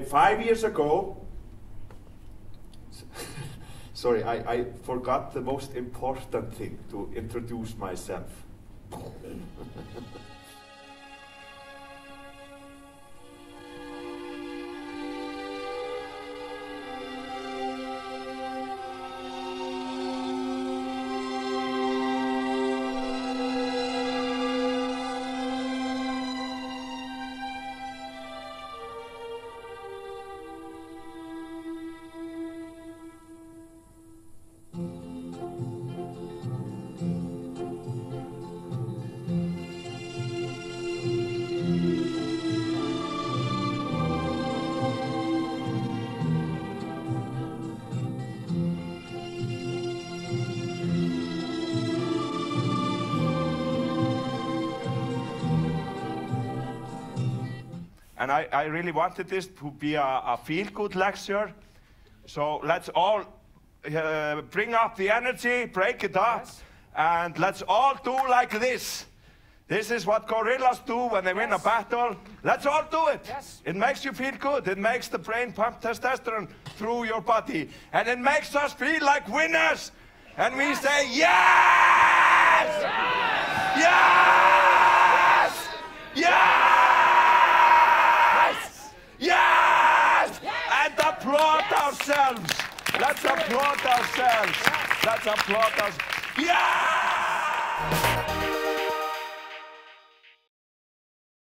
5 years ago, sorry, I forgot the most important thing, to introduce myself. And I really wanted this to be a feel-good lecture. So let's all bring up the energy, break it up, yes. And let's all do like this. This is what gorillas do when they win a battle. Let's all do it. Yes. It makes you feel good. It makes the brain pump testosterone through your body. And it makes us feel like winners. And we say, yes! Yes! Yes! Yes! Yes! And applaud ourselves. Let's applaud ourselves. Let's applaud ourselves. Yeah!